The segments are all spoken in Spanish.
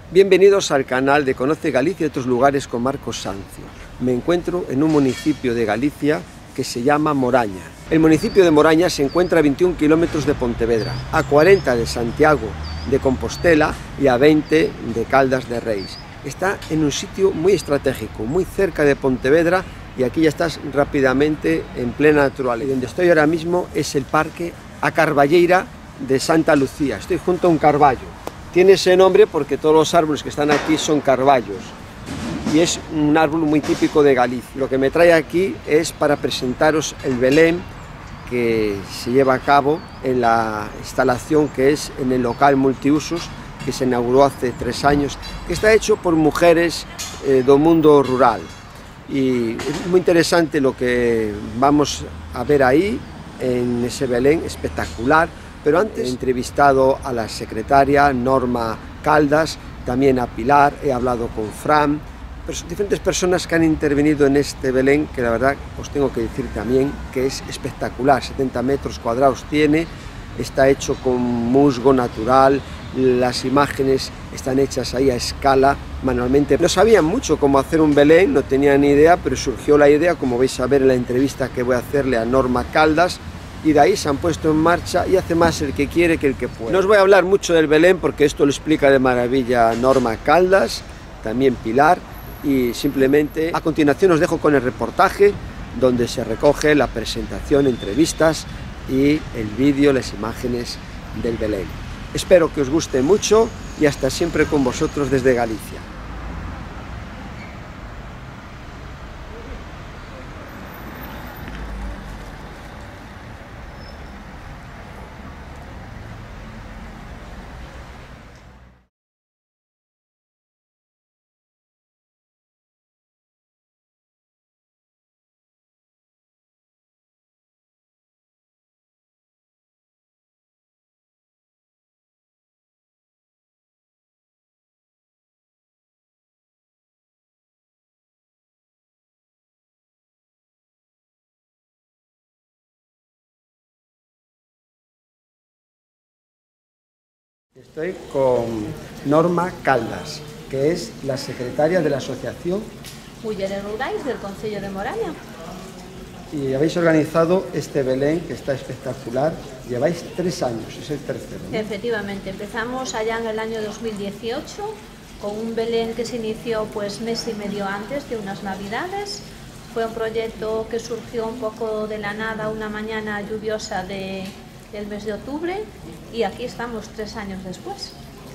Bienvenidos al canal de Conoce Galicia y otros lugares con Marcos Sancio. Me encuentro en un municipio de Galicia que se llama Moraña. El municipio de Moraña se encuentra a 21 kilómetros de Pontevedra, a 40 de Santiago de Compostela y a 20 de Caldas de Reis. Está en un sitio muy estratégico, muy cerca de Pontevedra, y aquí ya estás rápidamente en plena naturaleza. Y donde estoy ahora mismo es el Parque A Carballeira de Santa Lucía. Estoy junto a un carballo. Tiene ese nombre porque todos los árboles que están aquí son carballos y es un árbol muy típico de Galicia. Lo que me trae aquí es para presentaros el Belén que se lleva a cabo en la instalación que es en el local multiusos que se inauguró hace 3 años, que está hecho por mujeres do mundo rural. Y es muy interesante lo que vamos a ver ahí en ese Belén espectacular. Pero antes he entrevistado a la secretaria Norma Caldas, también a Pilar, he hablado con Fran, diferentes personas que han intervenido en este Belén, que la verdad os tengo que decir también que es espectacular. 70 metros cuadrados tiene, está hecho con musgo natural, las imágenes están hechas ahí a escala, manualmente. No sabían mucho cómo hacer un Belén, no tenían ni idea, pero surgió la idea, como vais a ver en la entrevista que voy a hacerle a Norma Caldas, y de ahí se han puesto en marcha y hace más el que quiere que el que puede. No os voy a hablar mucho del Belén porque esto lo explica de maravilla Norma Caldas, también Pilar, y simplemente a continuación os dejo con el reportaje donde se recoge la presentación, entrevistas y el vídeo, las imágenes del Belén. Espero que os guste mucho y hasta siempre con vosotros desde Galicia. Estoy con Norma Caldas, que es la secretaria de la asociación Mulleres Rurais del Concello de Moraña. Y habéis organizado este Belén que está espectacular. Lleváis 3 años, es el tercero, ¿no? Efectivamente, empezamos allá en el año 2018 con un Belén que se inició pues mes y medio antes de unas Navidades. Fue un proyecto que surgió un poco de la nada una mañana lluviosa del mes de octubre y aquí estamos 3 años después.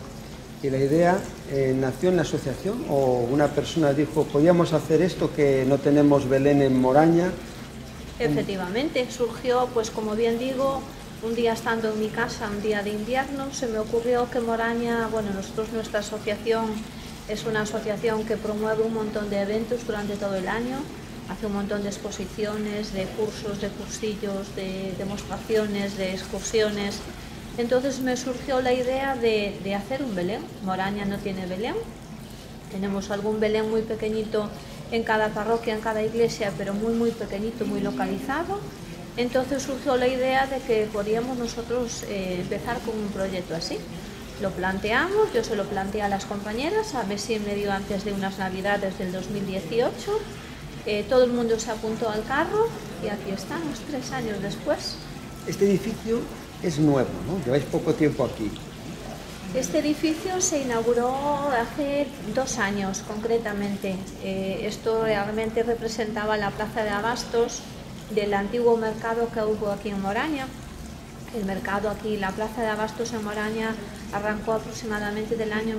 Y la idea nació en la asociación o una persona dijo, podíamos hacer esto que no tenemos Belén en Moraña. Efectivamente, surgió, pues como bien digo, un día estando en mi casa, un día de invierno, se me ocurrió que Moraña, bueno, nuestra asociación es una asociación que promueve un montón de eventos durante todo el año, hace un montón de exposiciones, de cursos, de cursillos, de demostraciones, de excursiones. Entonces me surgió la idea de hacer un Belén. Moraña no tiene Belén, tenemos algún Belén muy pequeñito en cada parroquia, en cada iglesia, pero muy pequeñito, muy localizado. Entonces surgió la idea de que podíamos nosotros empezar con un proyecto así. Lo planteamos, yo se lo planteé a las compañeras, a mes y medio antes de unas Navidades del 2018. Todo el mundo se apuntó al carro y aquí estamos, 3 años después. Este edificio es nuevo, ¿no? Lleváis poco tiempo aquí. Este edificio se inauguró hace 2 años, concretamente. Esto realmente representaba la plaza de abastos del antiguo mercado que hubo aquí en Moraña. El mercado aquí, la plaza de abastos en Moraña, arrancó aproximadamente del año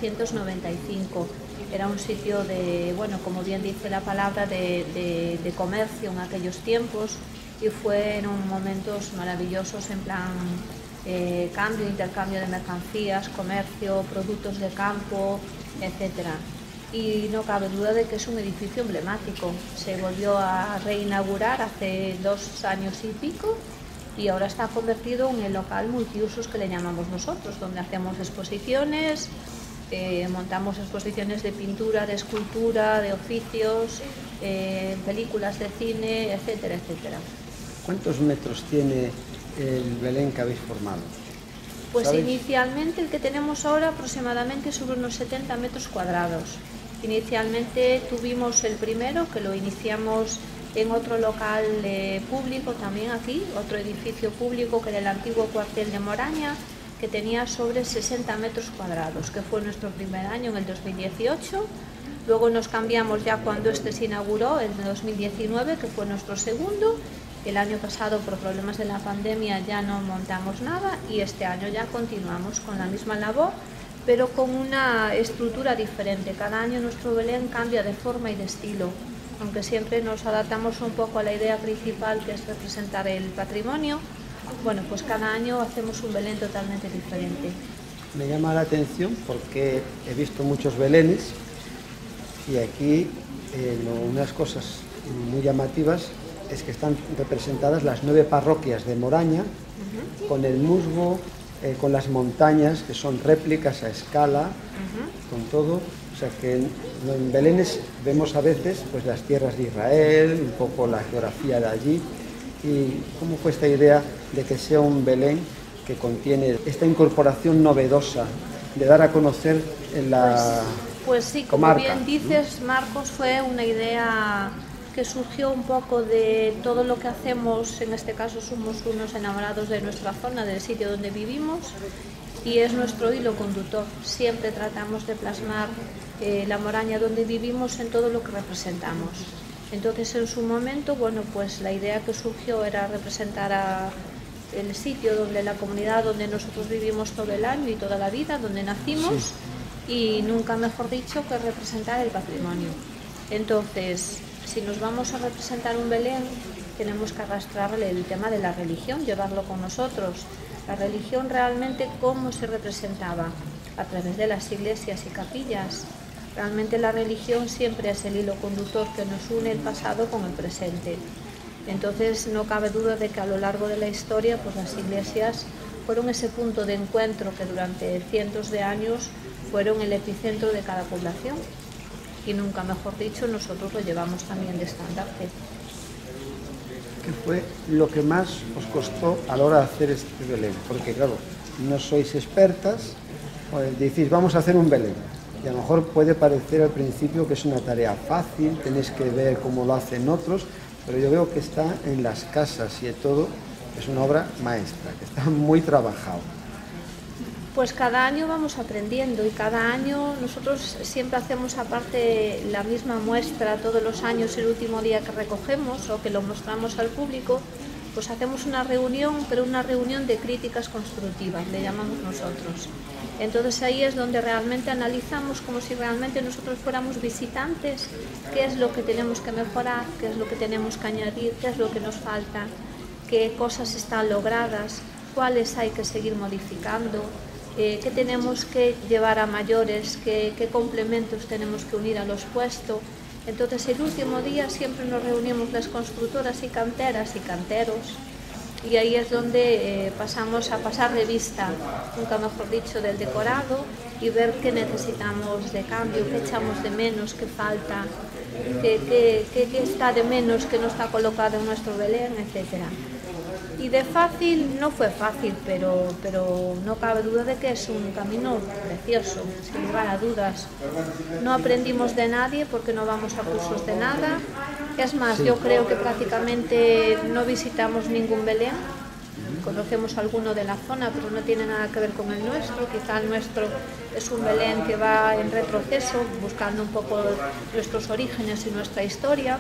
1895. Era un sitio de, bueno, como bien dice la palabra, de comercio en aquellos tiempos y fue en momentos maravillosos en plan cambio, intercambio de mercancías, comercio, productos de campo, etc. Y no cabe duda de que es un edificio emblemático. Se volvió a reinaugurar hace 2 años y pico y ahora está convertido en el local multiusos que le llamamos nosotros, donde hacemos exposiciones, montamos exposiciones de pintura, de escultura, de oficios, películas de cine, etcétera, etcétera. ¿Cuántos metros tiene el Belén que habéis formado? Pues ¿sabes? inicialmente el que tenemos ahora aproximadamente sobre unos 70 metros cuadrados. Inicialmente tuvimos el primero, que lo iniciamos en otro local público también aquí, otro edificio público que era el antiguo cuartel de Moraña, que tenía sobre 60 metros cuadrados, que fue nuestro primer año en el 2018. Luego nos cambiamos ya cuando este se inauguró, en el 2019, que fue nuestro segundo. El año pasado, por problemas de la pandemia, ya no montamos nada y este año ya continuamos con la misma labor, pero con una estructura diferente. Cada año nuestro Belén cambia de forma y de estilo, aunque siempre nos adaptamos un poco a la idea principal, que es representar el patrimonio. Bueno, pues cada año hacemos un Belén totalmente diferente. Me llama la atención porque he visto muchos belenes y aquí unas cosas muy llamativas es que están representadas las 9 parroquias de Moraña, con el musgo, con las montañas, que son réplicas a escala, con todo. O sea que en belenes vemos a veces pues las tierras de Israel, un poco la geografía de allí. ¿Y cómo fue esta idea de que sea un Belén que contiene esta incorporación novedosa de dar a conocer en la Pues sí, como comarca, bien dices, Marcos, fue una idea que surgió un poco de todo lo que hacemos. En este caso somos unos enamorados de nuestra zona, del sitio donde vivimos, y es nuestro hilo conductor. Siempre tratamos de plasmar la Moraña donde vivimos en todo lo que representamos. Entonces, en su momento, bueno, pues la idea que surgió era representar el sitio donde la comunidad donde nosotros vivimos todo el año y toda la vida, donde nacimos, y nunca mejor dicho que representar el patrimonio. Entonces, si nos vamos a representar un Belén, tenemos que arrastrarle el tema de la religión, llevarlo con nosotros. La religión realmente, ¿cómo se representaba? A través de las iglesias y capillas. Realmente la religión siempre es el hilo conductor que nos une el pasado con el presente. Entonces no cabe duda de que a lo largo de la historia, pues las iglesias fueron ese punto de encuentro que durante cientos de años fueron el epicentro de cada población. Y nunca mejor dicho, nosotros lo llevamos también de estandarte. ¿Qué fue lo que más os costó a la hora de hacer este Belén? Porque claro, no sois expertas, decís vamos a hacer un Belén. Y a lo mejor puede parecer al principio que es una tarea fácil, tenéis que ver cómo lo hacen otros, pero yo veo que está en las casas y de todo, es una obra maestra, que está muy trabajado. Pues cada año vamos aprendiendo y cada año nosotros siempre hacemos aparte la misma muestra todos los años, el último día que recogemos o que lo mostramos al público, pues hacemos una reunión, pero una reunión de críticas constructivas, le llamamos nosotros. Entonces ahí es donde realmente analizamos como si realmente nosotros fuéramos visitantes, qué es lo que tenemos que mejorar, qué es lo que tenemos que añadir, qué es lo que nos falta, qué cosas están logradas, cuáles hay que seguir modificando, qué tenemos que llevar a mayores, qué complementos tenemos que unir a los puestos. Entonces el último día siempre nos reunimos las constructoras y canteras y canteros, y ahí es donde pasamos a pasar revista, nunca mejor dicho, del decorado y ver qué necesitamos de cambio, qué echamos de menos, qué falta, qué está de menos, que no está colocado en nuestro Belén, etc. Y de fácil, no fue fácil, pero no cabe duda de que es un camino precioso, sin lugar a dudas. No aprendimos de nadie porque no vamos a cursos de nada. Es más, yo creo que prácticamente no visitamos ningún Belén. Conocemos alguno de la zona, pero no tiene nada que ver con el nuestro. Quizá el nuestro es un Belén que va en retroceso, buscando un poco nuestros orígenes y nuestra historia.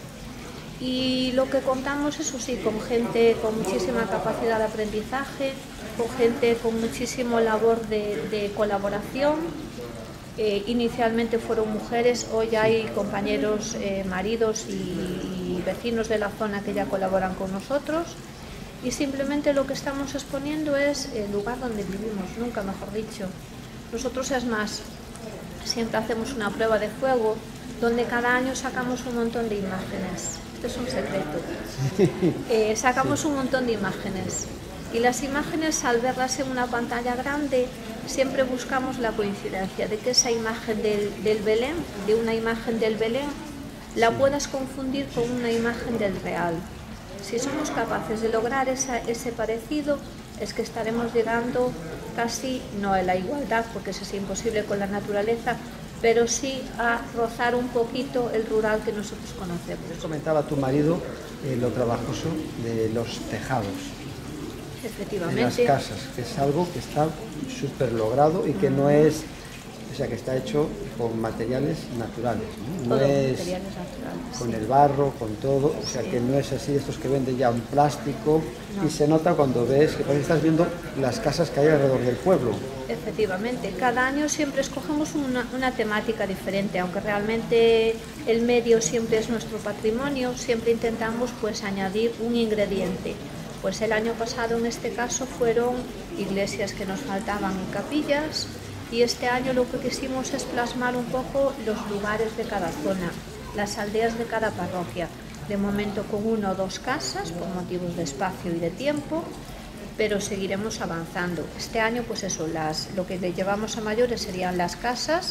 Y lo que contamos, eso sí, con gente con muchísima capacidad de aprendizaje, con gente con muchísima labor de colaboración. Inicialmente fueron mujeres, hoy hay compañeros, maridos y vecinos de la zona que ya colaboran con nosotros. Y simplemente lo que estamos exponiendo es el lugar donde vivimos, nunca mejor dicho. Nosotros, es más, siempre hacemos una prueba de fuego donde cada año sacamos un montón de imágenes. Esto es un secreto. Sacamos un montón de imágenes y las imágenes, al verlas en una pantalla grande, siempre buscamos la coincidencia de que esa imagen del Belén, de una imagen del Belén, la puedas confundir con una imagen del real. Si somos capaces de lograr ese parecido, es que estaremos llegando casi, no a la igualdad, porque eso es imposible con la naturaleza, pero sí a rozar un poquito el rural que nosotros conocemos. Comentaba tu marido lo trabajoso de los tejados. Efectivamente. En las casas, que es algo que está súper logrado y que no es, o sea, que está hecho con materiales naturales, no, Todo es materiales naturales, con sí. el barro, con todo, o sea, que no es así, estos que venden ya un plástico, no. Y se nota cuando ves, que parece que estás viendo las casas que hay alrededor del pueblo. Efectivamente, cada año siempre escogemos una temática diferente, aunque realmente el medio siempre es nuestro patrimonio, siempre intentamos pues añadir un ingrediente. Pues el año pasado en este caso fueron iglesias que nos faltaban y capillas, y este año lo que quisimos es plasmar un poco los lugares de cada zona, las aldeas de cada parroquia, de momento con 1 o 2 casas por motivos de espacio y de tiempo, pero seguiremos avanzando. Este año pues eso, lo que le llevamos a mayores serían las casas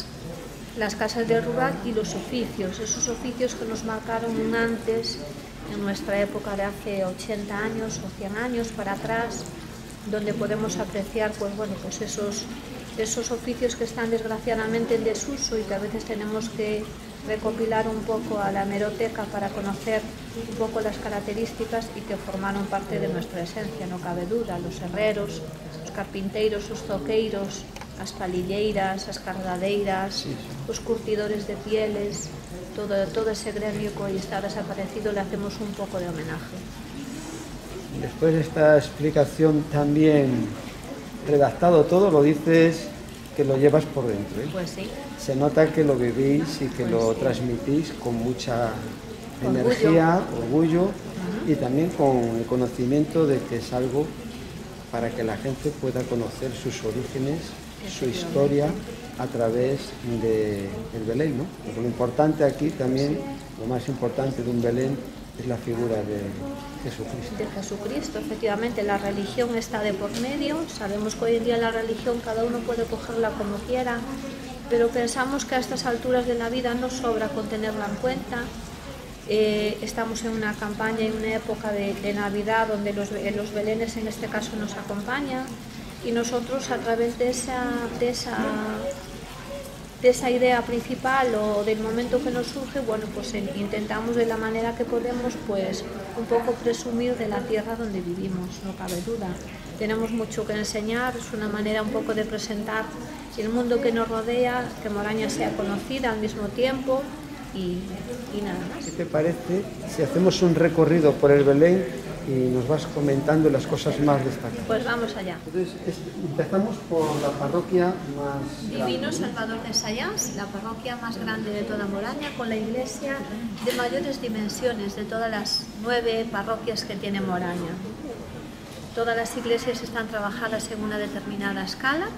del rural y los oficios, esos oficios que nos marcaron un antes en nuestra época de hace 80 años o 100 años para atrás, donde podemos apreciar pues, bueno, pues esos oficios que están desgraciadamente en desuso y que a veces tenemos que recopilar un poco a la hemeroteca para conocer un poco las características y que formaron parte de nuestra esencia, no cabe duda, los herreros, os carpinteiros, os zoqueiros, as palilleiras, as cardadeiras, os curtidores de pieles, todo ese gremio que hoy está desaparecido, le hacemos un poco de homenaje. Después de esta explicación también redactado todo, lo dices que lo llevas por dentro, ¿eh? Pues sí. Se nota que lo vivís y que pues lo transmitís con mucha energía, orgullo y también con el conocimiento de que es algo para que la gente pueda conocer sus orígenes, su historia a través del Belén, ¿no? Porque lo importante aquí también, lo más importante de un Belén es la figura de Jesucristo. De Jesucristo, efectivamente, la religión está de por medio. Sabemos que hoy en día la religión cada uno puede cogerla como quiera, pero pensamos que a estas alturas de la vida no sobra con tenerla en cuenta. Estamos en una campaña, en una época de Navidad donde los belenes en este caso nos acompañan, y nosotros a través de esa idea principal o del momento que nos surge, bueno, pues intentamos de la manera que podemos pues un poco presumir de la tierra donde vivimos, no cabe duda. Tenemos mucho que enseñar, es una manera un poco de presentar el mundo que nos rodea, que Moraña sea conocida al mismo tiempo y nada más. ¿Qué te parece si hacemos un recorrido por el Belén y nos vas comentando las cosas más destacadas? Pues vamos allá. Entonces, empezamos por la parroquia más Divino Salvador de Sayans, la parroquia más grande de toda Moraña, con la iglesia de mayores dimensiones de todas las 9 parroquias que tiene Moraña. Todas las iglesias están trabajadas en una determinada escala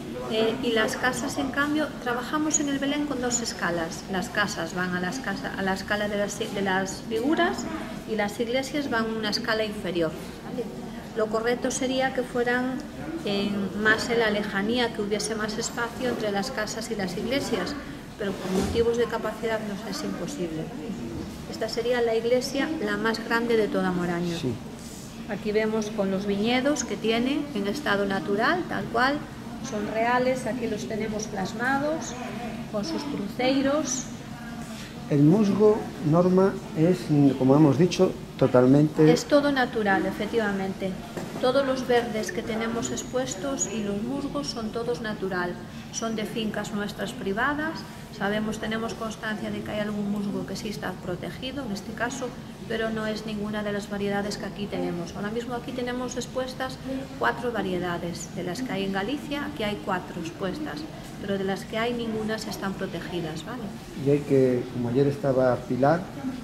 y las casas, en cambio, trabajamos en el Belén con 2 escalas. Las casas van a la escala de las figuras y las iglesias van a una escala inferior, ¿vale? Lo correcto sería que fueran más en la lejanía, que hubiese más espacio entre las casas y las iglesias, pero por motivos de capacidad nos es imposible. Esta sería la iglesia la más grande de toda Moraña. Sí. Aquí vemos con los viñedos que tiene en estado natural, tal cual, son reales, aquí los tenemos plasmados, con sus cruceiros. El musgo, Norma, es, como hemos dicho, totalmente... Es todo natural, efectivamente. Todos los verdes que tenemos expuestos y los musgos son todos natural. Son de fincas nuestras privadas. Sabemos, tenemos constancia de que hay algún musgo que sí está protegido, en este caso, pero no es ninguna de las variedades que aquí tenemos. Ahora mismo aquí tenemos expuestas 4 variedades. De las que hay en Galicia, aquí hay 4 expuestas, pero de las que hay ninguna están protegidas, ¿vale? Y hay que, como ayer estaba Pilar,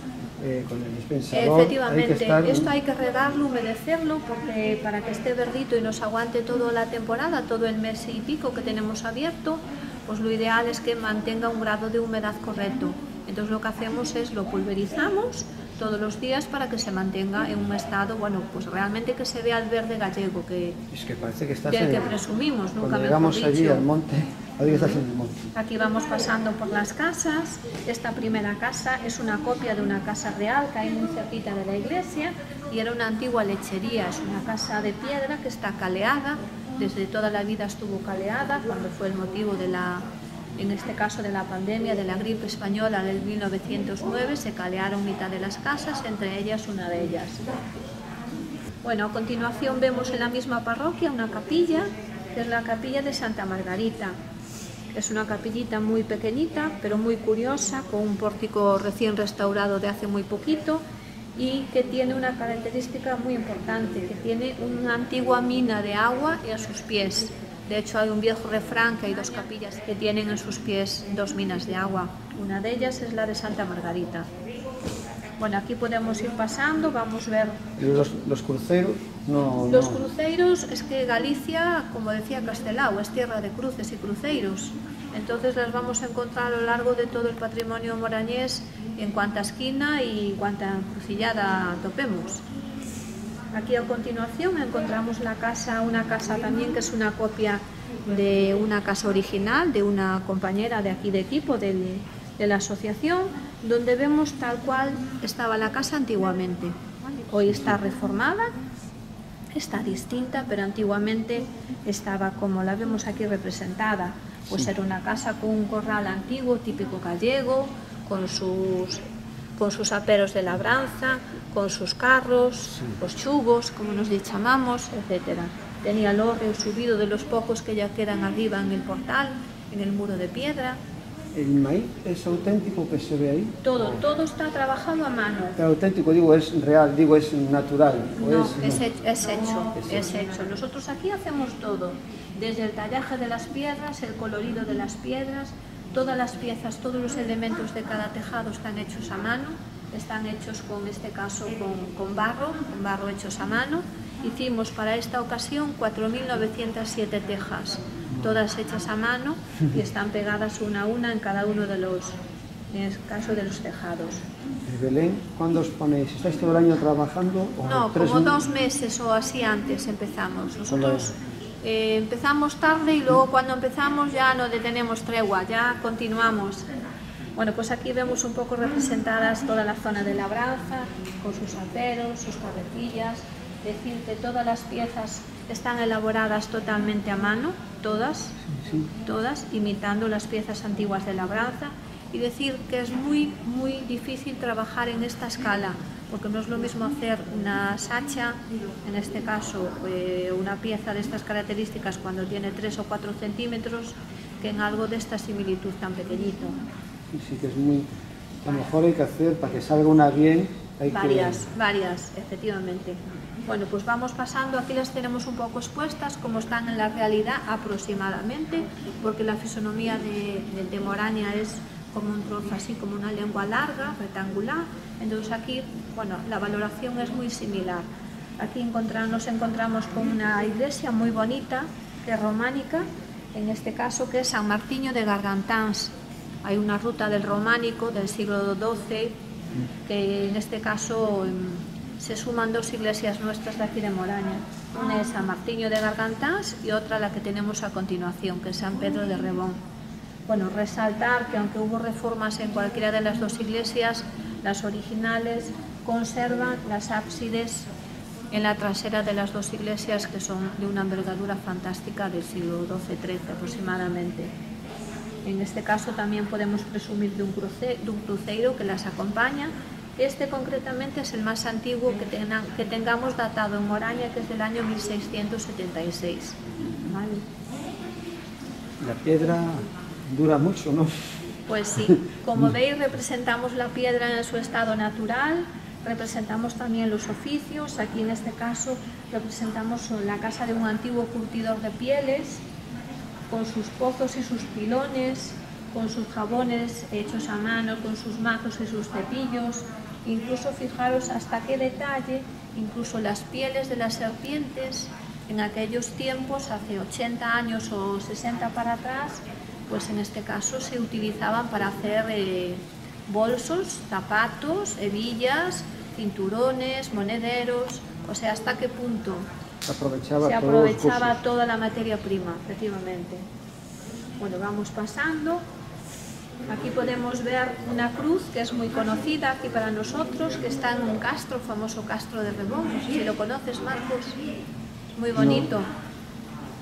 con el dispensador, efectivamente, esto hay que regarlo, humedecerlo, porque para que esté verdito y nos aguante toda la temporada, todo el mes y pico que tenemos abierto, pues lo ideal es que mantenga un grado de humedad correcto. Entonces lo que hacemos es lo pulverizamos todos los días para que se mantenga en un estado, bueno, pues realmente que se vea el verde gallego que, es que parece que estás del que presumimos, nunca cuando mejor llegamos dicho. allí al monte, ahí estás en el monte. Aquí vamos pasando por las casas. Esta primera casa es una copia de una casa real que hay muy cerquita de la iglesia y era una antigua lechería, es una casa de piedra que está caleada desde toda la vida estuvo caleada, cuando fue el motivo de en este caso de la pandemia, de la gripe española del 1909, se calearon mitad de las casas, entre ellas una de ellas. Bueno, a continuación vemos en la misma parroquia una capilla, que es la capilla de Santa Margarita. Es una capillita muy pequeñita, pero muy curiosa, con un pórtico recién restaurado de hace muy poquito y que tiene una característica muy importante, que tiene una antigua mina de agua a sus pies. De hecho, hay un viejo refrán que hay dos capillas que tienen en sus pies dos minas de agua. Una de ellas es la de Santa Margarita. Bueno, aquí podemos ir pasando, vamos a ver... Los cruceros no... Los cruceros, es que Galicia, como decía Castelao, es tierra de cruces y cruceiros. Entonces las vamos a encontrar a lo largo de todo el patrimonio morañés, en cuanta esquina y cuanta encrucillada topemos. Aquí a continuación encontramos una casa también que es una copia de una casa original de una compañera de aquí de equipo de la asociación, donde vemos tal cual estaba la casa antiguamente. Hoy está reformada, está distinta, pero antiguamente estaba como la vemos aquí representada. Pues era una casa con un corral antiguo, típico gallego, con sus aperos de labranza, con sus carros, los chugos, como nos llamamos, etc. Tenía el hórreo subido de los pocos que ya quedan arriba en el portal, en el muro de piedra. ¿El maíz es auténtico que se ve ahí? Todo está trabajado a mano. ¿Es auténtico, digo, es real, digo, es natural? No, es hecho. Nosotros aquí hacemos todo, desde el tallaje de las piedras, el colorido de las piedras, todas las piezas, todos los elementos de cada tejado están hechos a mano, están hechos con este caso con barro hechos a mano. Hicimos para esta ocasión 4.907 tejas, todas hechas a mano y están pegadas una a una en cada uno de los, en el caso de los tejados. Belén, ¿cuándo os ponéis? ¿Estáis todo el año trabajando? No, como 2 meses o así antes empezamos. Nosotros empezamos tarde y luego cuando empezamos ya no detenemos tregua, ya continuamos. Bueno, pues aquí vemos un poco representadas toda la zona de labranza, con sus aceros, sus carretillas. Decir que todas las piezas están elaboradas totalmente a mano, todas, imitando las piezas antiguas de labranza, y decir que es muy difícil trabajar en esta escala, porque no es lo mismo hacer una sacha, en este caso una pieza de estas características cuando tiene 3 o 4 centímetros, que en algo de esta similitud tan pequeñito. Sí, que es muy... A lo mejor hay que hacer, para que salga una bien, hay varias, efectivamente. Bueno, pues vamos pasando, aquí las tenemos un poco expuestas, como están en la realidad aproximadamente, porque la fisonomía de Moraña es como un trozo así, como una lengua larga, rectangular. Entonces aquí, bueno, la valoración es muy similar. Aquí nos encontramos con una iglesia muy bonita, que es románica, en este caso que es San Martiño de Gargantáns. Hay una ruta del románico del siglo XII, que en este caso se suman 2 iglesias nuestras de aquí de Moraña. Una es San Martiño de Gargantáns y otra la que tenemos a continuación, que es San Pedro de Rebón. Bueno, resaltar que aunque hubo reformas en cualquiera de las 2 iglesias, las originales conservan las ábsides en la trasera de las 2 iglesias, que son de una envergadura fantástica del siglo XII-XIII aproximadamente. En este caso también podemos presumir de un cruceiro que las acompaña. Este concretamente es el más antiguo que tengamos datado en Moraña, que es del año 1676. ¿Vale? La piedra dura mucho, ¿no? Pues sí, como veis representamos la piedra en su estado natural, representamos también los oficios. Aquí en este caso representamos la casa de un antiguo curtidor de pieles, con sus pozos y sus pilones, con sus jabones hechos a mano, con sus mazos y sus cepillos. Incluso fijaros hasta qué detalle, incluso las pieles de las serpientes, en aquellos tiempos, hace 80 años o 60 para atrás, pues en este caso se utilizaban para hacer bolsos, zapatos, hebillas, cinturones, monederos. O sea, hasta qué punto se aprovechaba toda la materia prima, efectivamente. Bueno, vamos pasando. Aquí podemos ver una cruz que es muy conocida aquí para nosotros, que está en un castro, famoso castro de Rebón. No sé si lo conoces, Marcos. Muy bonito.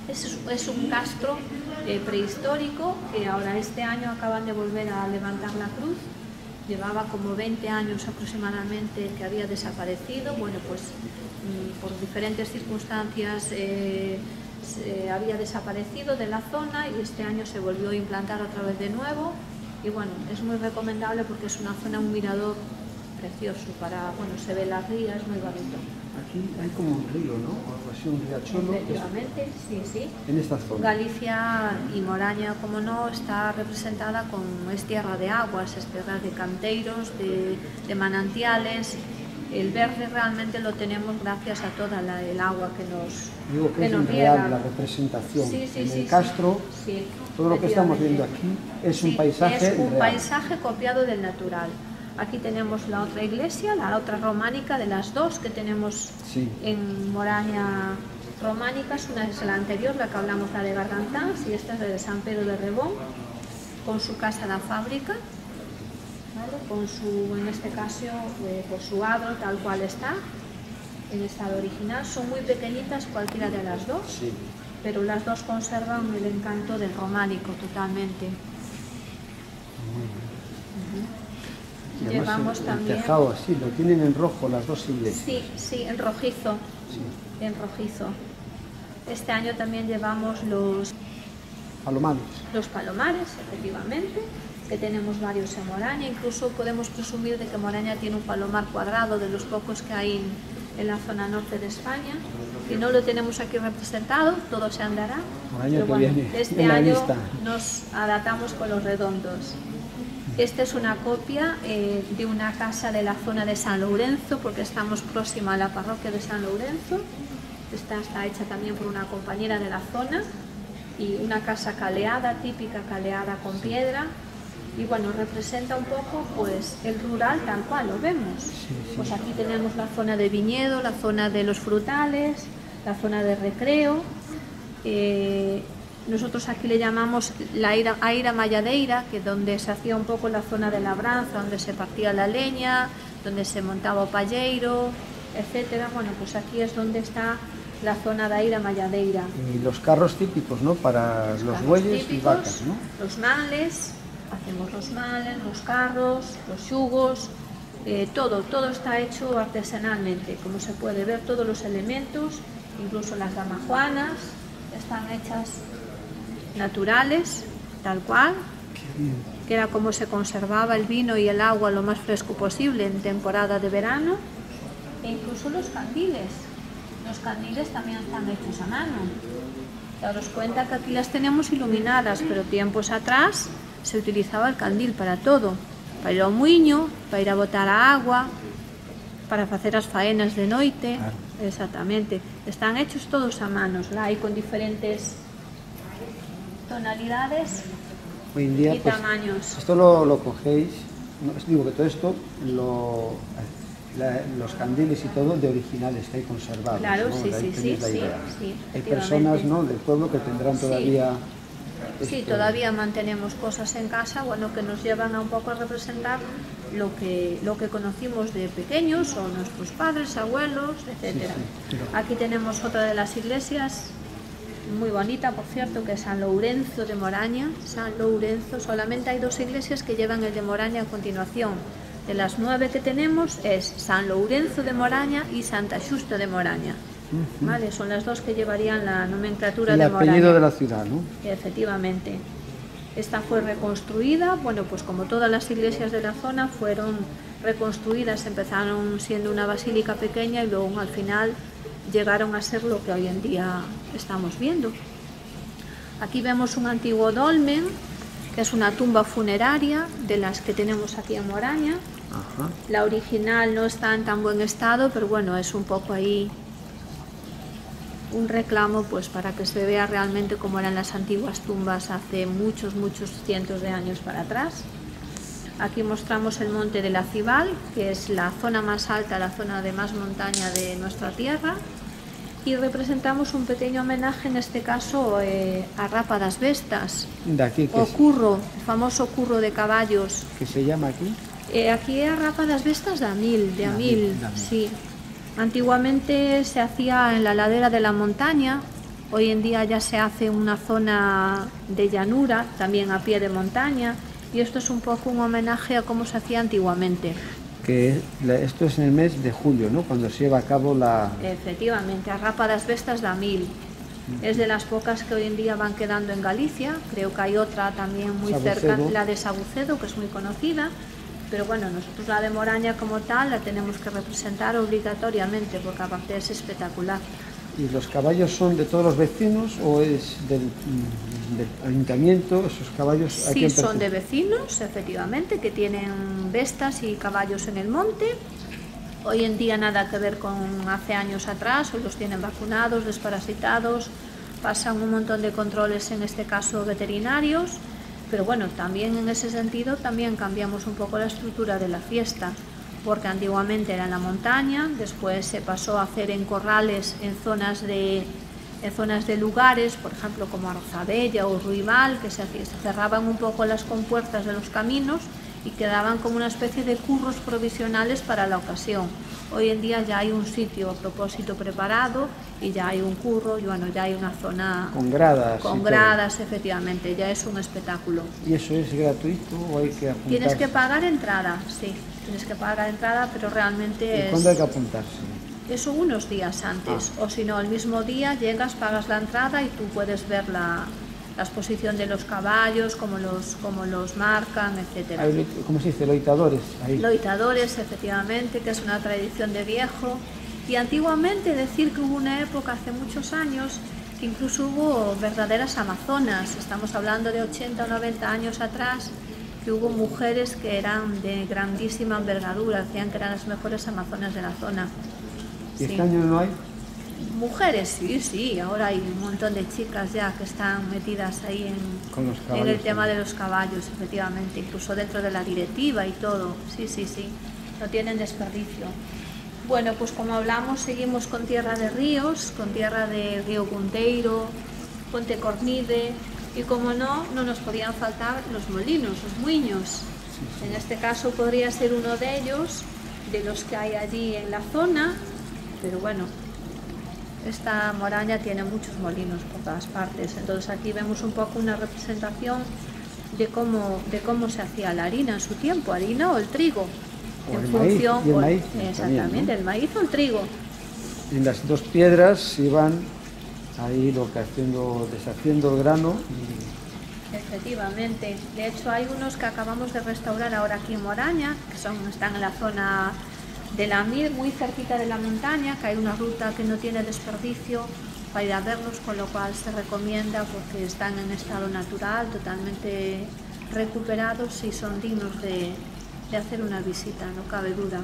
Es un castro prehistórico que ahora este año acaban de volver a levantar la cruz. Llevaba como 20 años aproximadamente que había desaparecido. Bueno, pues por diferentes circunstancias había desaparecido de la zona y este año se volvió a implantar otra vez de nuevo. Y bueno, es muy recomendable porque es una zona, un mirador precioso para, bueno, se ve la ría, es muy bonito. Aquí hay como un río, ¿no? O algo así, un riachuelo. Efectivamente, sí, sí. En esta zona. Galicia y Moraña, como no, está representada con, es tierra de aguas, es tierra de canteiros, de manantiales. El verde realmente lo tenemos gracias a toda el agua que nos Digo que es real la representación. Sí, sí, en sí, el castro, sí, todo lo que estamos viendo aquí es un paisaje es un real. paisaje copiado del natural. Aquí tenemos la otra iglesia, la otra románica, de las dos que tenemos en Moraña románicas. Una es la anterior, la que hablamos, la de Gargantás, y esta es la de San Pedro de Rebón, con su casa la fábrica, ¿vale? Con su, en este caso, por su adro tal cual está, en estado original. Son muy pequeñitas cualquiera de las dos, pero las dos conservan el encanto del románico totalmente. Y llevamos también el tejado así, lo tienen en rojo las dos iglesias. Sí, sí, en rojizo. Sí. En rojizo. Este año también llevamos los palomares. Los palomares, efectivamente, que tenemos varios en Moraña. Incluso podemos presumir de que Moraña tiene un palomar cuadrado de los pocos que hay en la zona norte de España. Y no lo tenemos aquí representado, todo se andará. Pero bueno, este año nos adaptamos con los redondos. Esta es una copia de una casa de la zona de San Lourenzo, porque estamos próxima a la parroquia de San Lourenzo. Esta está hecha también por una compañera de la zona, y una casa caleada, típica caleada con piedra. Y bueno, representa un poco pues el rural tal cual lo vemos. Pues aquí tenemos la zona de viñedo, la zona de los frutales, la zona de recreo. Nosotros aquí le llamamos la Aira Malladeira, que es donde se hacía un poco la zona de labranza, donde se partía la leña, donde se montaba o palleiro, etcétera. Bueno, pues aquí es donde está la zona de Aira Malladeira. Y los carros típicos, ¿no? Para los bueyes típicos, y vacas, ¿no? Los males, hacemos los males, los carros, los yugos, todo está hecho artesanalmente. Como se puede ver, todos los elementos, incluso las damajuanas, están hechas naturales, tal cual, que era como se conservaba el vino y el agua lo más fresco posible en temporada de verano. E incluso los candiles también están hechos a mano. Daros cuenta que aquí las tenemos iluminadas, pero tiempos atrás se utilizaba el candil para todo, para ir ao muiño, para ir a botar a agua, para facer as faenas de noite. Claro. Exactamente, están hechos todos a manos, la hay con diferentes tonalidades hoy en día, y tamaños. Esto lo cogéis, digo que todo esto, los candiles y todo de originales que hay conservados. Claro, ¿no? sí. Hay personas, ¿no?, del pueblo que tendrán todavía... Sí, todavía mantenemos cosas en casa, bueno, que nos llevan a un poco a representar lo que conocimos de pequeños, o nuestros padres, abuelos, etcétera. Aquí tenemos otra de las iglesias, muy bonita, por cierto, que es San Lourenzo de Moraña. San Lourenzo, solamente hay dos iglesias que llevan el de Moraña a continuación. De las 9 que tenemos es San Lourenzo de Moraña y Santa Xusta de Moraña. ¿Vale? Son las dos que llevarían la nomenclatura de Moraña. El apellido de la ciudad, ¿no? Efectivamente. Esta fue reconstruida, bueno, pues como todas las iglesias de la zona fueron reconstruidas, empezaron siendo una basílica pequeña y luego al final llegaron a ser lo que hoy en día estamos viendo. Aquí vemos un antiguo dolmen, que es una tumba funeraria de las que tenemos aquí en Moraña. Ajá. La original no está en tan buen estado, pero bueno, es un poco ahí un reclamo pues para que se vea realmente cómo eran las antiguas tumbas hace muchos cientos de años para atrás. Aquí mostramos el monte de la Cibal, que es la zona más alta, la zona de más montaña de nuestra tierra, y representamos un pequeño homenaje, en este caso a Rapa das Vestas, o curro, el famoso curro de caballos. ¿Qué se llama aquí? Aquí es Rapa das Vestas de Amil, sí. Antiguamente se hacía en la ladera de la montaña, Hoy en día ya se hace una zona de llanura, también a pie de montaña, y esto es un poco un homenaje a cómo se hacía antiguamente. Que esto es en el mes de julio, ¿no? Cuando se lleva a cabo la... Efectivamente, a Rapa das Vestas da Mil. Es de las pocas que hoy en día van quedando en Galicia. Creo que hay otra también muy cerca, la de Sabucedo, que es muy conocida. Pero bueno, nosotros la de Moraña como tal la tenemos que representar obligatoriamente, porque aparte es espectacular. ¿Y los caballos son de todos los vecinos o es del ayuntamiento? ¿Esos caballos? Sí, son de vecinos, efectivamente, que tienen vestas y caballos en el monte. Hoy en día nada que ver con hace años atrás, hoy los tienen vacunados, desparasitados, pasan un montón de controles, en este caso veterinarios, pero bueno, también en ese sentido también cambiamos un poco la estructura de la fiesta, porque antiguamente era en la montaña, después se pasó a hacer en corrales en zonas de lugares, por ejemplo como Arrozabella o Ruibal, que se cerraban un poco las compuertas de los caminos y quedaban como una especie de curros provisionales para la ocasión. Hoy en día ya hay un sitio a propósito preparado y ya hay un curro y bueno, ya hay una zona con gradas. Con gradas, efectivamente, ya es un espectáculo. ¿Y eso es gratuito o hay que apuntarse? Tienes que pagar entrada, sí, tienes que pagar entrada, pero realmente es... ¿Cuándo hay que apuntarse? Eso unos días antes, o si no, el mismo día llegas, pagas la entrada y tú puedes ver la exposición de los caballos, cómo los marcan, etc. ¿Cómo se dice? ¿Loitadores? Ahí. Loitadores, efectivamente, que es una tradición de viejo. Y antiguamente decir que hubo una época, hace muchos años, que incluso hubo verdaderas amazonas, estamos hablando de 80 o 90 años atrás, que hubo mujeres que eran de grandísima envergadura, decían que eran las mejores amazonas de la zona. ¿Y este año no hay? Mujeres, sí, ahora hay un montón de chicas ya que están metidas ahí en el tema de los caballos, efectivamente, incluso dentro de la directiva y todo, sí, no tienen desperdicio. Bueno, pues como hablamos, seguimos con tierra de ríos, con tierra de Río Gunteiro, Pontecornide, y como no nos podían faltar los molinos, los muiños. En este caso podría ser uno de ellos, de los que hay allí en la zona, pero bueno, esta Moraña tiene muchos molinos por todas partes, entonces aquí vemos un poco una representación de cómo se hacía la harina en su tiempo, harina o el trigo, en función del maíz, exactamente, también, ¿no? El maíz o el trigo. En las dos piedras iban ahí deshaciendo el grano. Efectivamente, de hecho hay unos que acabamos de restaurar ahora aquí en Moraña, que están en la zona de la Mir, muy cerquita de la montaña, que hay una ruta que no tiene desperdicio para ir a verlos, con lo cual se recomienda porque están en estado natural, totalmente recuperados y son dignos de hacer una visita, no cabe duda.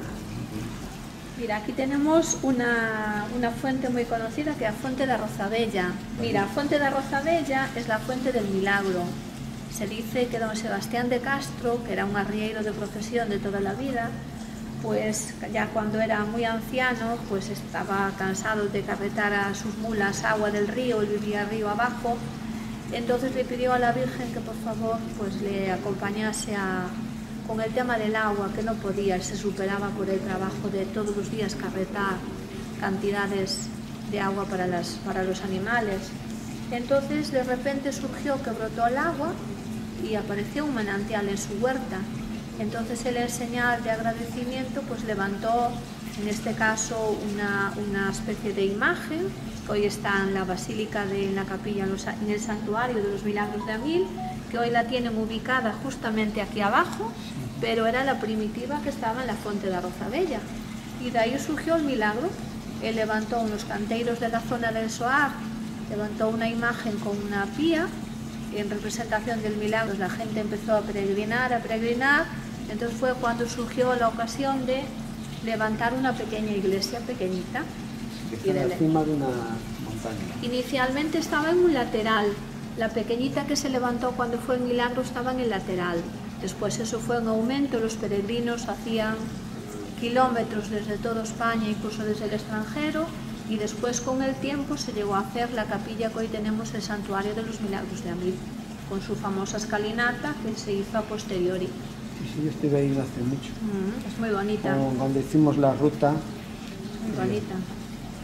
Mira, aquí tenemos una fuente muy conocida que es la Fuente de Arrozabella. Mira, Fuente de Arrozabella es la Fuente del Milagro. Se dice que don Sebastián de Castro, que era un arrieiro de profesión de toda la vida, pues ya cuando era muy anciano, pues estaba cansado de carretar a sus mulas agua del río, él vivía río abajo, entonces le pidió a la Virgen que por favor pues le acompañase con el tema del agua, que no podía, él se superaba por el trabajo de todos los días carretar cantidades de agua para los animales. Entonces de repente surgió que brotó el agua y apareció un manantial en su huerta. Entonces él en señal de agradecimiento pues levantó, en este caso, una especie de imagen que hoy está en la basílica en la capilla, en el santuario de los Milagros de Amil, que hoy la tienen ubicada justamente aquí abajo, pero era la primitiva que estaba en la Fuente de Arrozabella. Y de ahí surgió el milagro. Él levantó unos canteiros de la zona del Soar, levantó una imagen con una pía, y en representación del milagro la gente empezó a peregrinar, entonces fue cuando surgió la ocasión de levantar una pequeña iglesia pequeñita. Que está encima de una montaña. Inicialmente estaba en un lateral, la pequeñita que se levantó cuando fue el milagro estaba en el lateral, después eso fue en aumento, los peregrinos hacían kilómetros desde toda España, incluso desde el extranjero, y después con el tiempo se llegó a hacer la capilla que hoy tenemos, el santuario de los Milagros de Amil, con su famosa escalinata que se hizo a posteriori. Sí, yo estuve ahí hace mucho. Es muy bonita. Cuando hicimos la ruta. Muy bonita.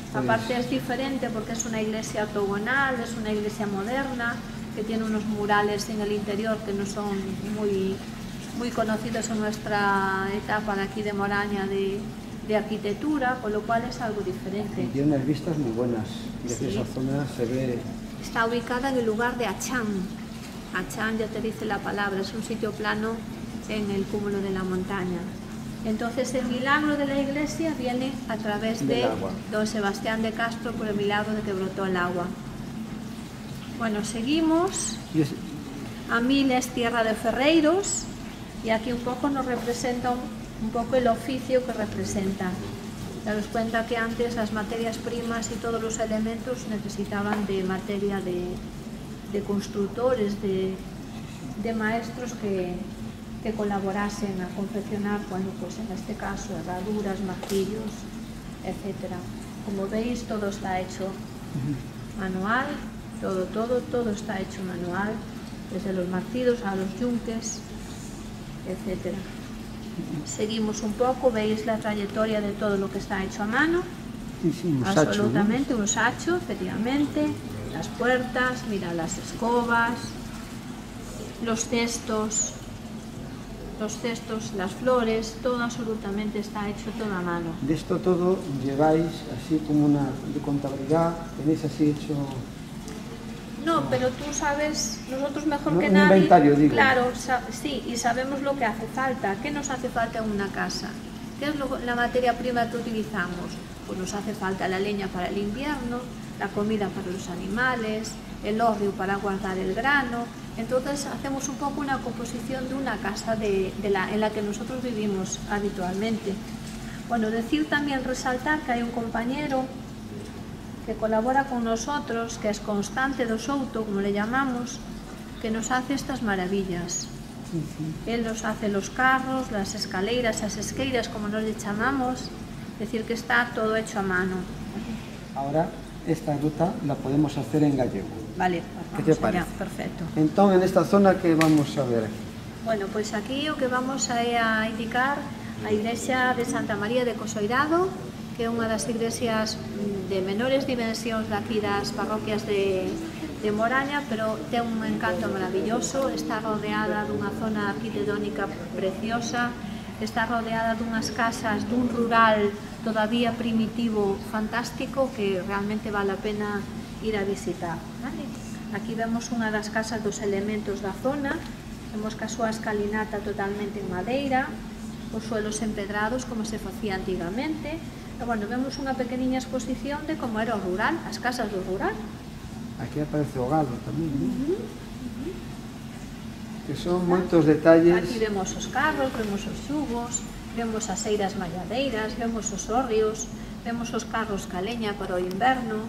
Aparte es diferente porque es una iglesia octogonal, es una iglesia moderna, que tiene unos murales en el interior que no son muy conocidos en nuestra etapa de aquí de Moraña de arquitectura, con lo cual es algo diferente. Y tiene unas vistas muy buenas, desde Sí. esa zona se ve... Está ubicada en el lugar de Achán. Achán ya te dice la palabra, es un sitio plano en el cúmulo de la montaña. Entonces el milagro de la iglesia viene a través de don Sebastián de Castro por el milagro de que brotó el agua. Bueno, seguimos. A Mil es tierra de ferreiros y aquí un poco nos representa un poco el oficio que representa. Daros cuenta que antes las materias primas y todos los elementos necesitaban de materia de constructores, de maestros que colaborasen a confeccionar, bueno, pues en este caso herraduras, martillos, etc. Como veis, todo está hecho manual, todo está hecho manual, desde los martillos a los yunques, etc. Seguimos un poco, veis la trayectoria de todo lo que está hecho a mano. Sí, un absolutamente, sacho, ¿no? un sacho, efectivamente, las puertas, mira, las escobas, los cestos, las flores, todo absolutamente está hecho todo a mano. De esto todo lleváis así como una de contabilidad, tenéis así hecho... No, pero tú sabes, nosotros mejor No, que un nadie, inventario, digo. claro, sí, y sabemos lo que hace falta. ¿Qué nos hace falta en una casa? ¿Qué es la materia prima que utilizamos? Pues nos hace falta la leña para el invierno, la comida para los animales, el hórreo para guardar el grano. Entonces hacemos un poco una composición de una casa en la que nosotros vivimos habitualmente. Bueno, decir también, resaltar que hay un compañero que colabora con nosotros, que es Constante do Souto, como le llamamos, que nos hace estas maravillas. Él nos hace los carros, las escaleras, las esqueiras, como nos le llamamos, es decir, que está todo hecho a mano. Ahora, esta ruta la podemos hacer en gallego. Vale, ¿Qué te vamos allá, parece? perfecto. Entón, en esta zona, que vamos a ver? Bueno, pois aquí o que vamos a indicar a iglesia de Santa María de Cosoirado, que é unha das iglesias de menores dimensións daqui das parroquias de Moraña, pero ten un encanto maravilloso, está rodeada dunha zona arquitectónica preciosa, está rodeada dunhas casas dun rural todavía primitivo fantástico que realmente vale a pena ir a visitar. Vale? Aquí vemos unha das casas dos elementos da zona, vemos que a súa escalinata totalmente en madeira, os suelos empedrados como se facía antigamente. E, bueno, vemos unha pequeniña exposición de como era o rural, as casas do rural. Aquí aparece o galo tamén, ¿no? Que son moitos detalles. Aquí vemos os carros, vemos os xugos, vemos as eiras malladeiras, vemos os hórreos, vemos os carros caleña para o inverno.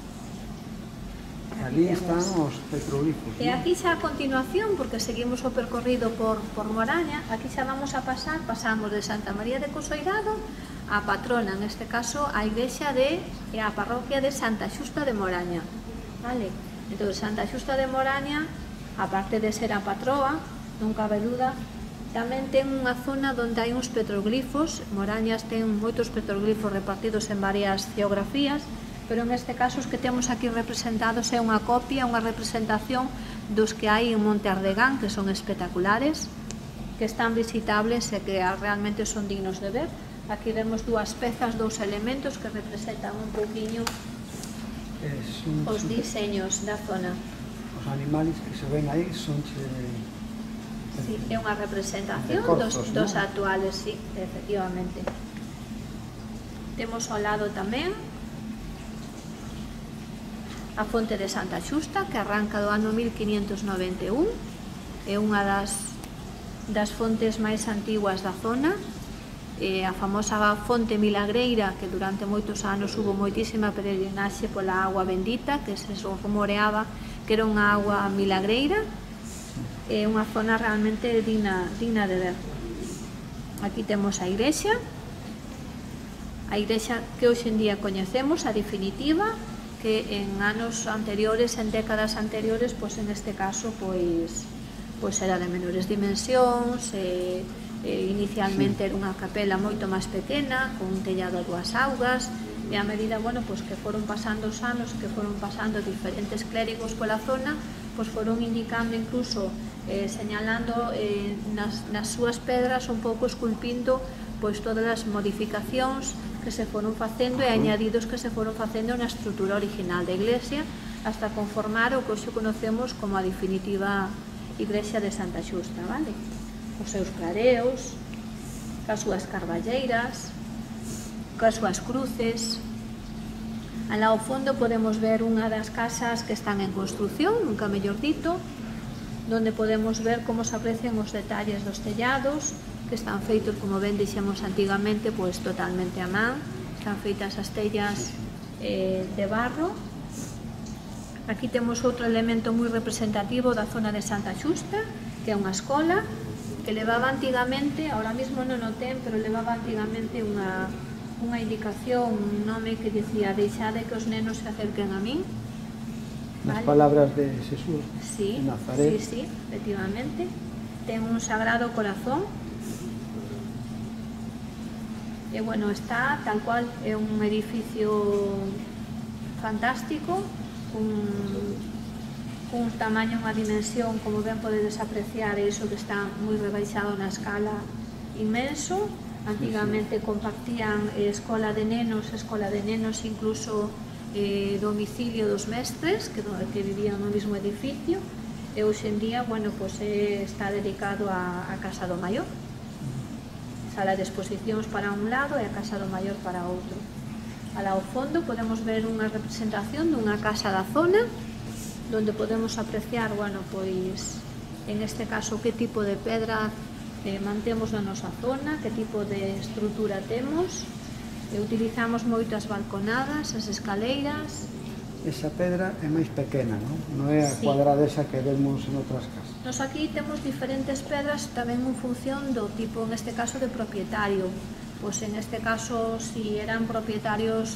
Ali están os petroglifos, E ¿no? aquí xa a continuación, porque seguimos o percorrido por Moraña, aquí xa vamos a pasamos de Santa María de Cosoirado a patrona, en este caso a iglesia a parroquia de Santa Xusta de Moraña. Vale? Entón, Santa Xusta de Moraña, aparte de ser a patroa, non cabe duda, tamén ten unha zona onde hai uns petroglifos. Morañas ten moitos petroglifos repartidos en varias geografías, pero en este caso os que temos aquí representados é unha copia, unha representación dos que hai en Monte Ardegán, que son espectaculares, que están visitables e que realmente son dignos de ver. Aquí vemos dúas pezas, dous elementos que representan un pouquiño os diseños da zona. Os animales que se ven aí son Sí, é unha representación corzos, dos ¿no? actuales, sí, efectivamente. Temos ao lado tamén a fonte de Santa Xusta, que arranca do ano 1591, é unha das fontes máis antiguas da zona, a famosa fonte milagreira, que durante moitos anos hubo moitísima peregrinaxe pola agua bendita, que se rumoreaba que era unha agua milagreira. É unha zona realmente digna de ver. Aquí temos a igrexa que hoxe en día coñecemos, a definitiva, que en anos anteriores, en décadas anteriores, pois en este caso, pois era de menores dimensións, inicialmente era unha capela moito máis pequena, con un tellado a dúas augas, e a medida, bueno, pois que foron pasando os anos, que foron pasando diferentes clérigos pola zona, pois foron indicando incluso, señalando nas súas pedras un pouco esculpindo pois todas as modificacións que se foron facendo e añadidos que se foron facendo na estrutura original da iglesia hasta conformar o que hoxe conocemos como a definitiva iglesia de Santa Xusta, vale? Os seus clareos, as súas carballeiras, as súas cruces. Alá ao fondo podemos ver unha das casas que están en construción, nunca mellor dito, donde podemos ver como se aprecian os detalles dos tellados, que están feitos, como ben dixemos antigamente, pois totalmente a man. Están feitas as tellas de barro. Aquí temos outro elemento moi representativo da zona de Santa Xusta, que é unha escola que levaba antigamente, ahora mesmo non o ten, pero levaba antigamente unha indicación, un nome que dicía: deixade que os nenos se acerquen a min. Nas palabras de Jesús, sí, de Nazaret. Sí, efectivamente. Ten un sagrado corazón. E, bueno, está tal cual, é un edificio fantástico, un tamaño, unha dimensión, como ben podedes apreciar, iso que está moi rebaixado na escala, inmenso. Antigamente compartían escola de nenos, incluso domicilio dos mestres que vivían no mesmo edificio, e hoxe en día, bueno, pues está dedicado a Casa do Maior, sala de exposicións para un lado e a Casa do Maior para outro. Alá ao fondo podemos ver unha representación dunha casa da zona, donde podemos apreciar, bueno, pois en este caso que tipo de pedra mantemos na nosa zona, que tipo de estrutura temos. Utilizamos moito as balconadas, as escaleiras. Esa pedra é máis pequena, non? Non é a cuadrada esa que vemos en outras casas. Nos aquí temos diferentes pedras tamén en función do tipo, en este caso, de propietario. Pois en este caso, si eran propietarios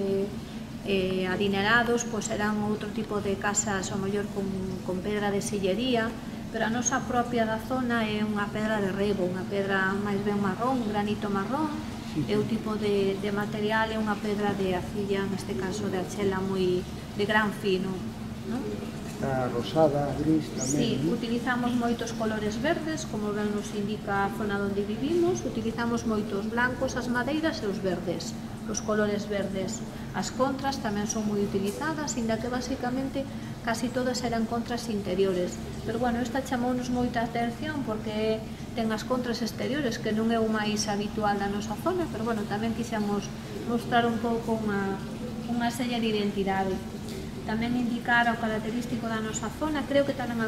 adinerados, pois eran outro tipo de casas, ao mellor con pedra de sillería, pero a nosa propia da zona é unha pedra de rebo, unha pedra máis ben marrón, un granito marrón, é o tipo de material, é unha pedra de arcilla, neste caso de archela moi de gran fino, non? Está rosada, gris tamén. Sí, utilizamos moitos colores verdes, como ben nos indica a zona onde vivimos, utilizamos moitos blancos, as madeiras e os verdes, os colores verdes. As contras tamén son moi utilizadas, inda que basicamente casi todas eran contras interiores, pero bueno, esta chamounos moita atención porque ten as contras exteriores, que non é o máis habitual da nosa zona, pero bueno, tamén quixemos mostrar un pouco unha sella de identidade. Tamén indicar o característico da nosa zona, creo que tamén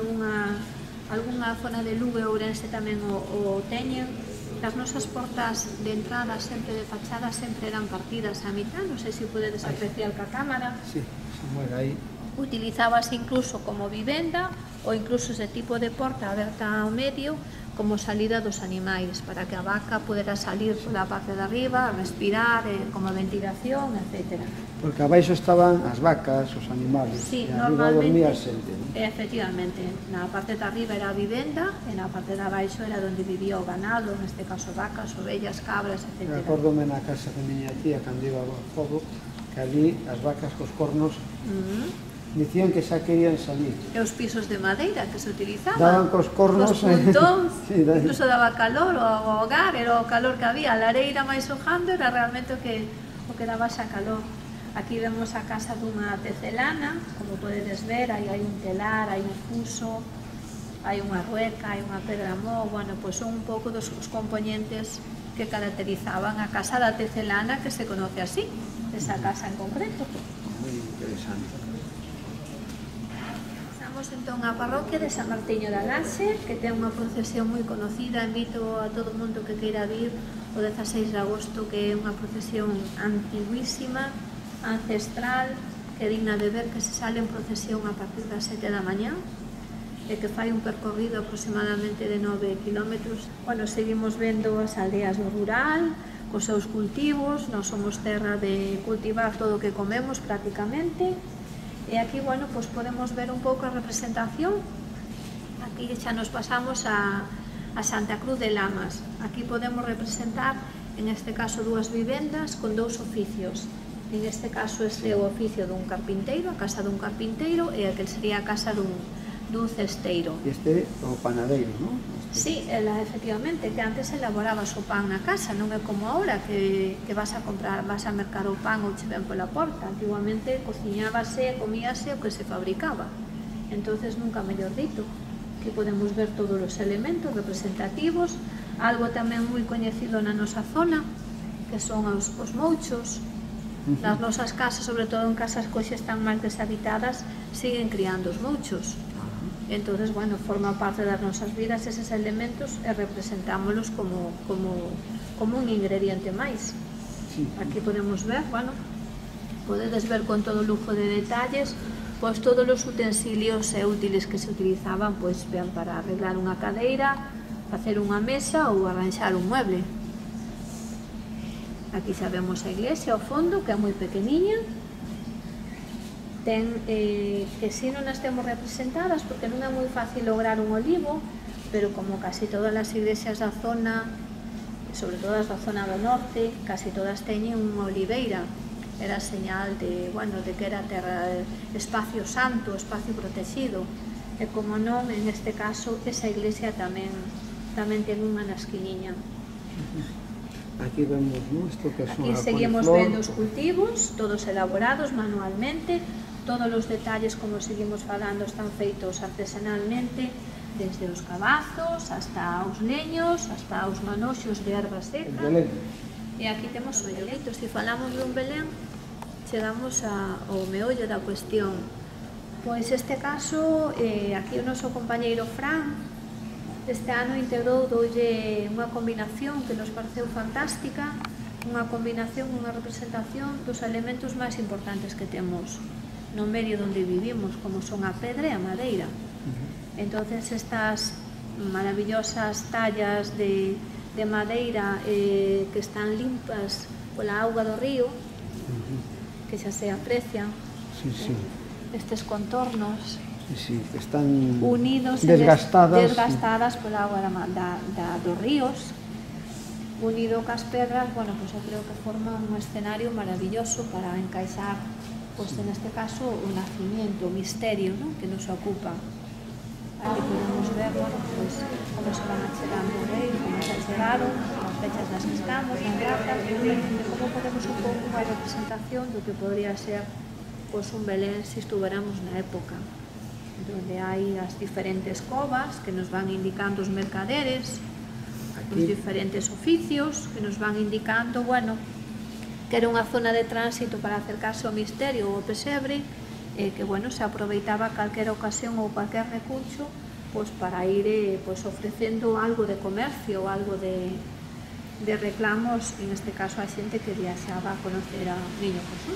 algunha zona de Lugo e Ourense tamén o teñen. As nosas portas de entrada, sempre de fachada, sempre eran partidas a mitad, non sei se podedes apreciar ca cámara. Sí, se mueve aí. Utilizábase incluso como vivenda ou incluso ese tipo de porta aberta ao medio como salida dos animais, para que a vaca pudera salir pola parte de arriba, respirar, como ventilación, etc. Porque abaixo estaban as vacas, os animales, sí, e arriba dormía a xente, non? Efectivamente, na parte de arriba era a vivenda e na parte de abaixo era onde vivía o ganado, neste caso vacas, ovellas, cabras, etc. Recórdome na casa de miña tía, cando iba ao fogo, que ali as vacas cos cornos dicían que xa querían salir. E os pisos de madeira que se utilizaban. Daban cos cornos. Cos puntóns, sí, incluso daba calor ao hogar, era o calor que había. A lareira máis hojando era realmente o que daba xa calor. Aquí vemos a casa dunha tecelana, como podedes ver, aí hai un telar, hai un fuso, hai unha rueca, hai unha pedra mó, bueno, pois son un pouco dos componentes que caracterizaban a casa da tecelana, que se conoce así, esa casa en concreto. Moi interesante. Entón a parroquia de San Martiño da Laxe, que ten unha procesión moi conocida. Invito a todo o mundo que queira vir o 16 de agosto, que é unha procesión antiguísima, ancestral, que é digna de ver, que se sale en procesión a partir das 7 da mañá e que fai un percorrido aproximadamente de 9 kilómetros. Bueno, seguimos vendo as aldeas do rural, cos seus cultivos. Nós somos terra de cultivar todo o que comemos prácticamente. E aquí, bueno, pues podemos ver un pouco a representación. Aquí xa nos pasamos a Santa Cruz de Lamas. Aquí podemos representar, en este caso, dúas vivendas con dous oficios. En este caso este é o oficio dun carpinteiro, a casa dun carpinteiro, e aquel sería a casa dun cesteiro. E este é o panadeiro, non? Sí, efectivamente, que antes elaborabas o pan na casa, non é como ahora que vas a mercar o pan ou che ven pola porta. Antiguamente cociñábase, comíase o que se fabricaba. Entonces, nunca mellor dito, que podemos ver todos os elementos representativos, algo tamén moi coñecido na nosa zona, que son os mouchos. Nas nosas casas, sobre todo en casas que hoxe están máis deshabitadas, siguen criando os mouchos. Entonces, bueno, forma parte das nosas vidas eses elementos e representámolos como un ingrediente máis. Aquí podemos ver, bueno, podedes ver con todo lujo de detalles, pois todos os utensilios e útiles que se utilizaban, pois ben para arreglar unha cadeira, facer unha mesa ou arranxar un mueble. Aquí xa vemos a iglesia ao fondo, que é moi pequeniña. Que si non as temos representadas, porque non é moi fácil lograr un olivo, pero como casi todas as iglesias da zona, sobre todo as da zona do norte, casi todas teñen unha oliveira. Era señal de que era terra, espacio santo, espacio protegido. E como non, en este caso, esa iglesia tamén ten unha na esquiniña. Aquí vemos, ¿no? Esto que es aquí seguimos vendo os cultivos, todos elaborados manualmente. Todos os detalles, como seguimos falando, están feitos artesanalmente, desde os cabazos, hasta os leños, hasta os manoxos de erva seca. E aquí temos o beleito. Se falamos dun Belén, chegamos ao meollo da cuestión. Pois este caso, aquí o noso compañeiro Fran, este ano integrou doulle unha combinación que nos pareceu fantástica, unha combinación, unha representación dos elementos máis importantes que temos no medio onde vivimos, como son a pedra e a madeira. Entonces estas maravillosas tallas de madeira que están limpas pola auga do río, que xa se aprecian, estes contornos que están unidos, desgastadas pola auga dos ríos, unido cas pedras. Bueno, pues eu creo que forma un escenario maravilloso para encaixar, pues en este caso, o nacimiento, o misterio, ¿no?, que nos ocupa. Aquí podemos ver, bueno, pues como se van achegando o rei, como se achegaron, as fechas nas que estamos, nas datas, como podemos un pouco unha representación do que podría ser pues un Belén se estuveramos na época, donde hai as diferentes covas que nos van indicando os mercaderes, os diferentes oficios que nos van indicando, bueno, que era unha zona de tránsito para acercarse ao misterio ou ao pesebre, que, bueno, se aproveitaba calquera ocasión ou calquer recurso pues para ir ofrecendo algo de comercio, algo de reclamos, en este caso a xente que viaxaba a conocer a Niño Jesús.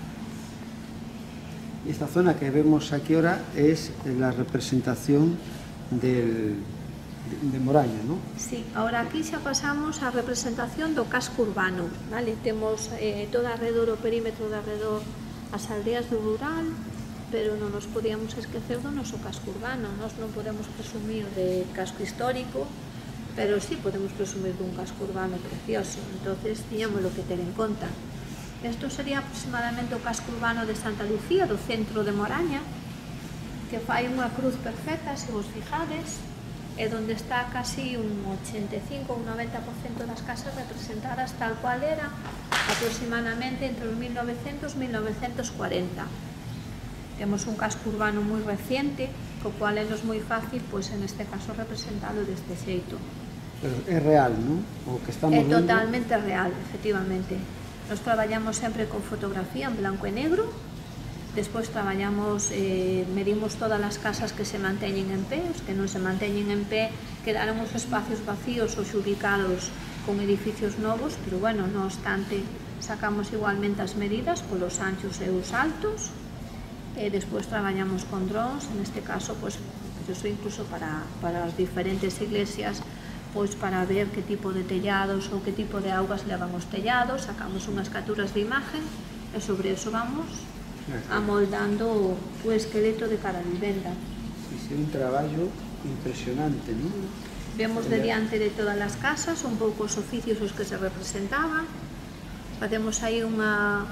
Esta zona que vemos aquí ahora es la representación de Moraña, ¿no? Sí, ahora aquí xa pasamos á representación do casco urbano, vale? Temos todo alrededor, o perímetro de alrededor, as aldeas do rural, pero non nos podíamos esquecer do noso casco urbano. Nós non podemos presumir de casco histórico, pero sí podemos presumir dun casco urbano precioso, entonces tiñámoslo que ter en conta. Isto sería aproximadamente o casco urbano de Santa Lucía, do centro de Moraña, que fai unha cruz perfecta, se vos fijades, e donde está casi un 85 ou 90% das casas representadas tal cual era aproximadamente entre os 1900 e 1940. Temos un casco urbano moi reciente, co cual é nos moi fácil, pois en este caso, representalo deste xeito. Pero é real, non? O que estamos vendo é totalmente real, efectivamente. Nos traballamos sempre con fotografía en blanco e negro. Despois traballamos, medimos todas as casas que se manteñen en pé, os que non se manteñen en pé quedaron os espacios vacíos ou xubicados con edificios novos, pero bueno, non obstante, sacamos igualmente as medidas polos anchos e os altos, e despois traballamos con drones, en este caso, pois, incluso para as diferentes iglesias, pois para ver que tipo de tellados ou que tipo de augas levan os tellados, sacamos unhas capturas de imagen e sobre eso vamos amoldando o esqueleto de cada vivenda. É un traballo impresionante, non? Vemos de diante de todas as casas un pouco os oficios os que se representaban. Facemos aí unha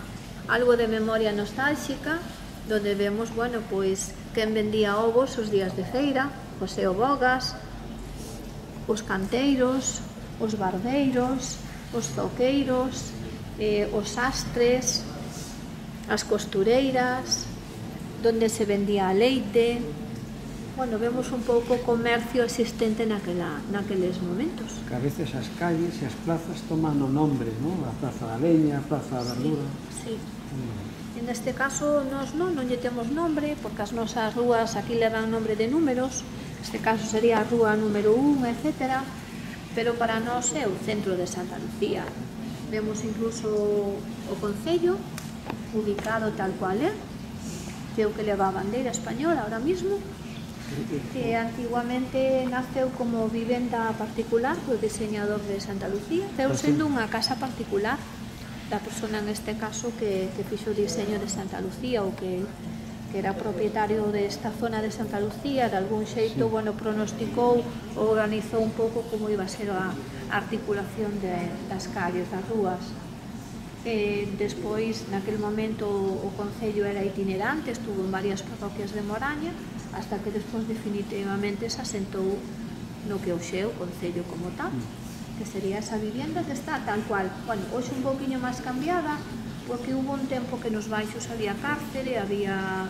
algo de memoria nostálxica, donde vemos, bueno, pois, quen vendía ovos os días de feira, José o Bogas, os canteiros, os barbeiros, os zoqueiros, os sastres, as costureiras, donde se vendía leite. Bueno, vemos un pouco o comercio existente naqueles momentos. Que a veces as calles e as plazas toman o nombre, ¿no? A Plaza da Leña, a Plaza da Verdura. Sí. En este caso, nós non lle temos nombre, porque as nosas rúas aquí levan nombre de números, neste caso sería a rúa número 1, etc. Pero para nós é o centro de Santa Lucía. Vemos incluso o concello, ubicado tal cual é, que é o que leva a bandeira española ahora mismo, que antiguamente naceu como vivenda particular do diseñador de Santa Lucía, pero sendo unha casa particular da persona neste caso que fixo o diseño de Santa Lucía, ou que era propietario desta zona de Santa Lucía, de algún xeito, bueno, pronosticou ou organizou un pouco como iba a ser a articulación das calles, das rúas. Despois, naquele momento, o concello era itinerante, estuvo en varias parroquias de Moraña, hasta que despois definitivamente se asentou no que hoxe é o concello como tal, que sería esa vivienda que está tal cual. Bueno, hoxe un pouquiño máis cambiada, porque hubo un tempo que nos baixos había cárcere, había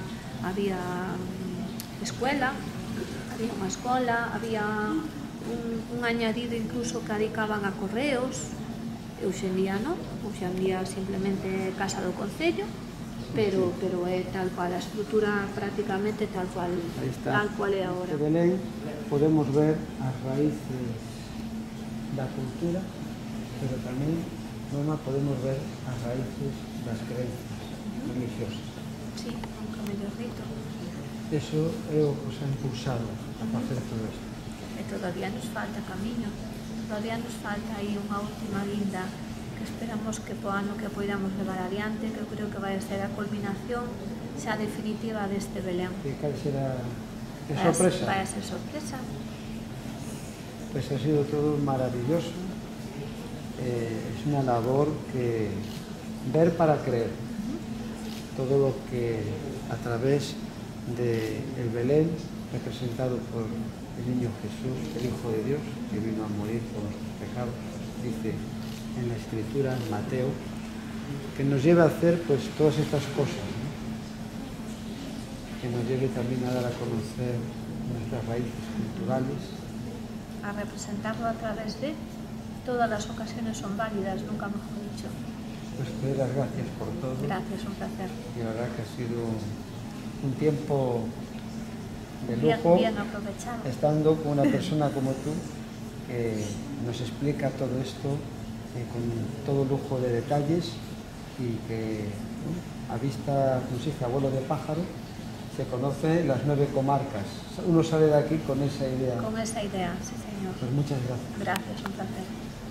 escuela, había unha escola, había un añadido incluso que adicaban a correos. Hoxe en día non, hoxe en día simplemente casa do concello, pero é tal cual, a estrutura prácticamente tal cual é agora. En Belén podemos ver as raíces da cultura, pero tamén podemos ver as raíces das creencias religiosas. Sí, un camello rito. Eso é o que os ha impulsado a facer todo isto. E todavía nos falta camiño, todavía nos falta aí unha última guinda que esperamos que po ano que poidamos levar adiante, que eu creo que vai ser a culminación xa definitiva deste Belén. E cal será a sorpresa? Vai a ser sorpresa. Pues ha sido todo maravilloso, es una labor que ver para creer, todo lo que a través del Belén representado por el niño Jesús, el Hijo de Dios, que vino a morir por nuestros pecados, dice en la Escritura, en Mateo, que nos lleve a hacer pues todas estas cosas, ¿no? Que nos lleve también a dar a conocer nuestras raíces culturales, a representarlo a través de todas las ocasiones son válidas, nunca mejor dicho. Pues te doy las gracias por todo. Gracias, un placer. Y la verdad que ha sido un tiempo de lujo, bien aprovechado, estando con una persona como tú que nos explica todo esto con todo lujo de detalles y que a vista, como se dice, a vuelo de pájaro, se conoce las 9 comarcas. Uno sale de aquí con esa idea. Con esa idea, sí señor. Pues muchas gracias. Gracias, un placer.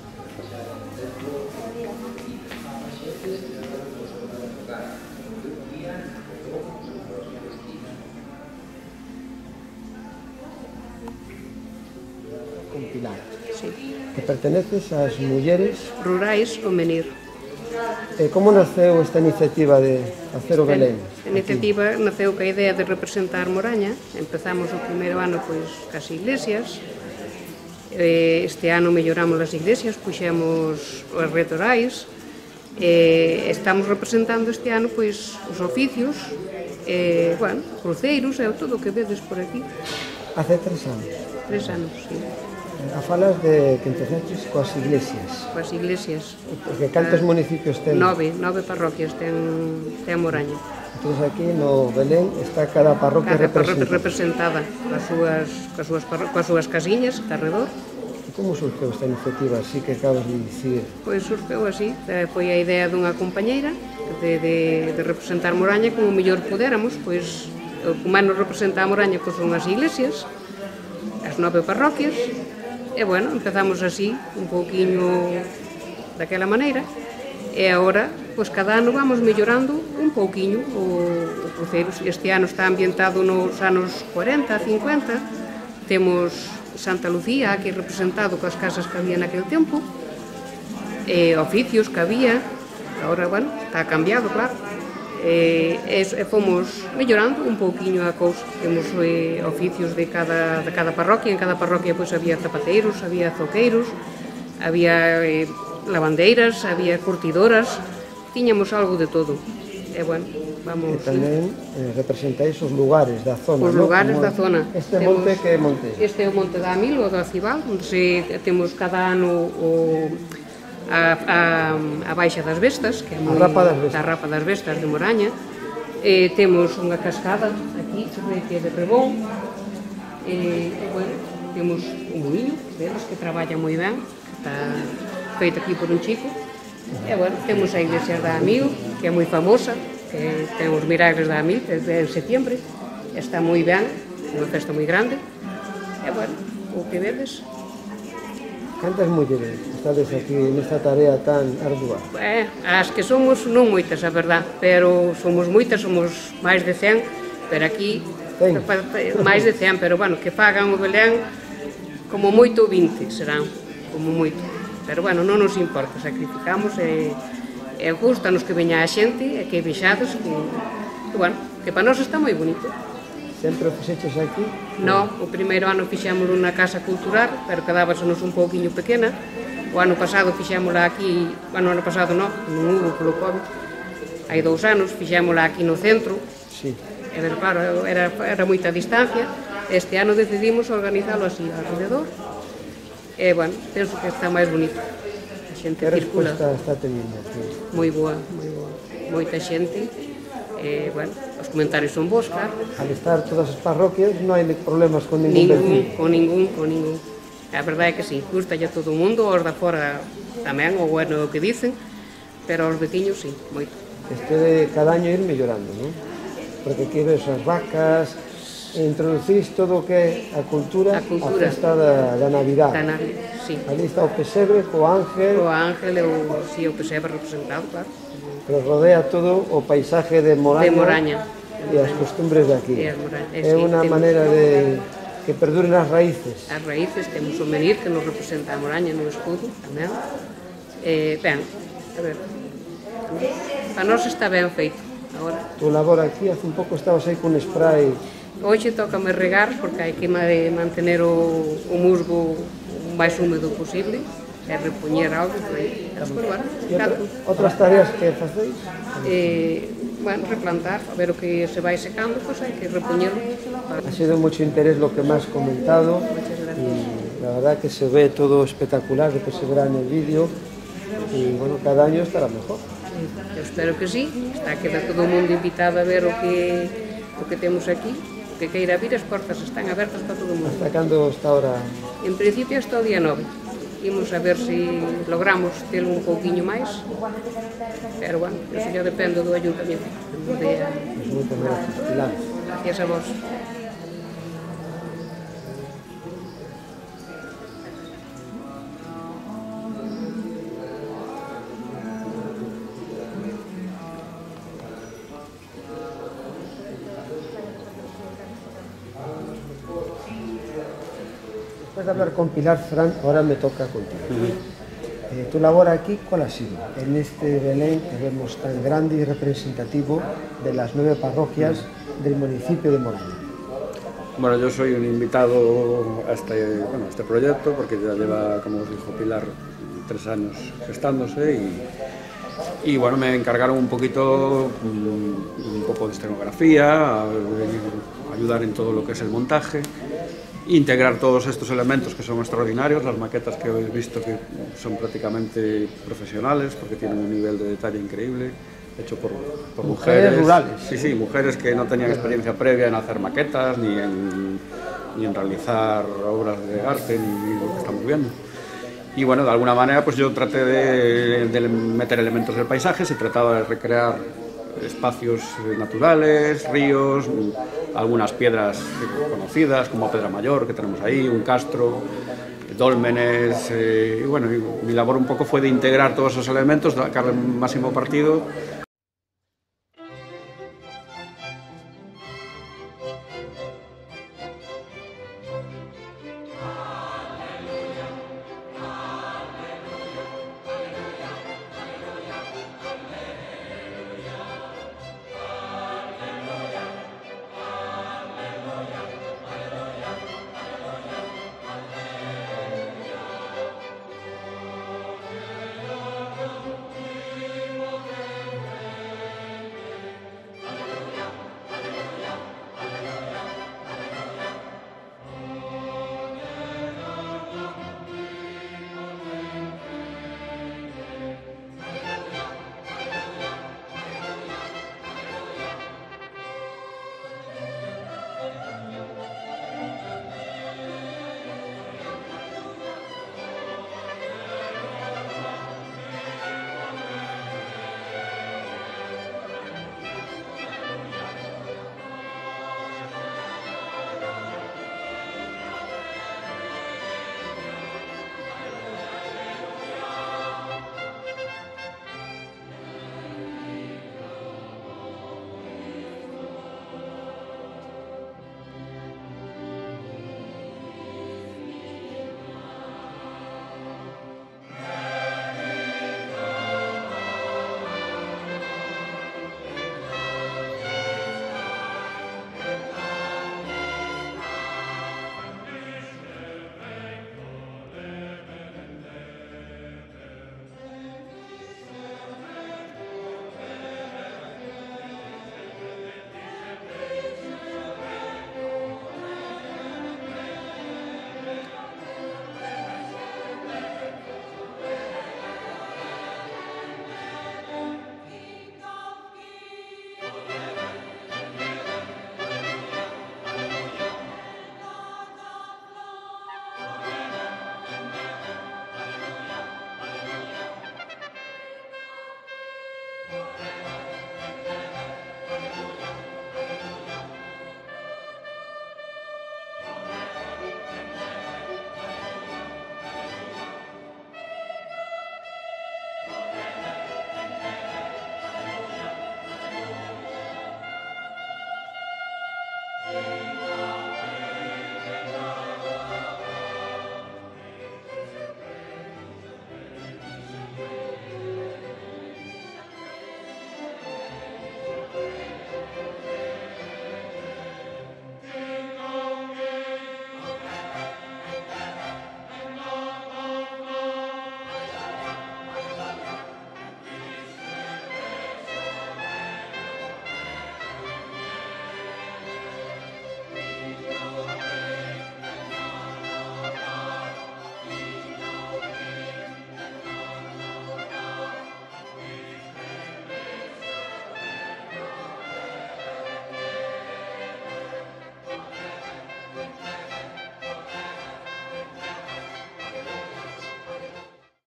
Con Pilar. Sí. Que perteneces ás mulleres. Rurais o Menir. Como naceu esta iniciativa de hacer o Belén? A iniciativa naceu ca idea de representar Moraña. Empezamos o primeiro ano pois cas iglesias. Este ano melloramos as iglesias, puxemos os retorais. Estamos representando este ano pois os oficios, bueno, cruceiros e todo o que vedes por aquí. Hace 3 anos. 3 anos, sí. A falas de que empezaches coas iglesias. Coas iglesias. Porque cantos municipios ten? 9 parroquias ten Moraña. Entón aquí no Belén está cada parroquia representada coas súas casiñas alrededor. E como surgiu esta iniciativa así que acabas de dicir? Pois surgiu así, foi a idea dunha compañeira de representar Moraña como mellor pudéramos, pois o que máis nos representa a Moraña pois son as iglesias, as 9 parroquias. E, bueno, empezamos así, un pouquiño daquela maneira, e agora, pois, cada ano vamos mellorando un pouquiño o cruceiro. Este ano está ambientado nos anos 40, 50, temos Santa Lucía aquí representado coas casas que había naquele tempo, oficios que había, agora, bueno, está cambiado, claro. fomos mellorando un pouquiño a cousa. Temos oficios de cada parroquia. En cada parroquia pois había zapateiros, había zoqueiros, había lavandeiras, había curtidoras, tiñamos algo de todo. E, bueno, vamos... E tamén representáis os lugares da zona, os lugares da zona. Este monte que é monte? Este é o Monte da Amil, o do Acibal, onde temos cada ano a Baixa das Vestas, que é a Rapa das Vestas de Moraña. Temos unha cascada aquí, que é de Rebón. Bueno, temos un muiño deles que traballa moi ben, que está feito aquí por un chico. E, bueno, temos a Iglesia da Amil, que é moi famosa, que ten os Milagres da Amil, que é en setembro, está moi ben, unha festa moi grande. E, bueno, o que vedes. Cantas mulleres estades aquí nesta tarea tan ardua? As que somos non moitas, a verdad, pero somos moitas, somos máis de 100, pero aquí máis de 100, pero, bueno, que fagan o Belén como moito 20 serán, como moito. Pero, bueno, non nos importa, sacrificamos e gustanos que veña a xente e que vexades que, bueno, que para nós está moi bonito. Sempre o fixeches aquí? No, o primeiro ano fixémolo na Casa Cultural, pero quedábasenos un pouquiño pequena. O ano pasado fixémola aquí, bueno, ano pasado non hubo polo COVID. Hai 2 anos fixémola aquí no centro. Sí. E, claro, era moita distancia. Este ano decidimos organizalo así, alrededor. E, bueno, penso que está máis bonito. A xente circula. Que resposta está teniendo aquí? Moi boa, moi boa. Moita xente. E, bueno, os comentarios son bons, claro. Al estar todas as parroquias non hai problemas con ningún vecino? Con ningún. A verdade é que sí, gustalle a todo o mundo, os da fora tamén, o bueno que dicen, pero os veciños sí, moito. Este de cada año ir mellorando, non? Porque aquí ves as vacas, introducís todo o que é a cultura, a festa da Navidad. Sí. Ali está o pesebre, co ángel... O ángel e o pesebre representado, claro. Pero rodea todo o paisaje de Moraña e as costumbres de aquí. É unha maneira de que perduren as raíces. As raíces, temos o menir que nos representa a Moraña no escudo tamén. Ben, a ver, para nós está ben feito agora. Tu labor aquí, hace un pouco estabas aí con spray. Hoxe tócame regar porque hai que mantener o musgo o máis húmedo posible e repoñer algo por aí. Outras tareas que facéis? Bueno, replantar, a ver o que se vai secando, pois hai que repoñerlo. Ha sido mucho interés lo que me has comentado y la verdad que se ve todo espectacular, después se verá en el vídeo y bueno, cada año estará mejor. Eu espero que sí, queda todo o mundo invitado a ver o que temos aquí. Que queira vir, as portas están abertas para todo o mundo. ¿Hasta cando está ahora? En principio hasta o día 9. Imos a ver se logramos telo un pouquiño máis. Pero, bueno, eso ya depende do ayuntamiento. Moitas gracias, Pilar. Gracias a vos. Después de hablar con Pilar, Fran, ahora me toca contigo. Tu labor aquí, ¿cuál ha sido? En este Belén que vemos tan grande y representativo de las 9 parroquias del municipio de Moraña. Bueno, yo soy un invitado a este proyecto porque ya lleva, como os dijo Pilar, 3 años gestándose y bueno, me encargaron un poco de escenografía, ayudar en todo lo que es el montaje, integrar todos estos elementos que son extraordinarios, las maquetas que habéis visto que son prácticamente profesionales porque tienen un nivel de detalle increíble, hecho por mujeres rurales. Sí, mujeres que no tenían experiencia previa en hacer maquetas ni en realizar obras de arte ni lo que estamos viendo. Y bueno, de alguna manera pues yo traté de meter elementos del paisaje, se trataba de recrear espacios naturales, ríos, algunas piedras conocidas como Pedra Mayor que tenemos ahí, un castro, dólmenes, y bueno, mi labor un poco fue de integrar todos esos elementos, sacarle el máximo partido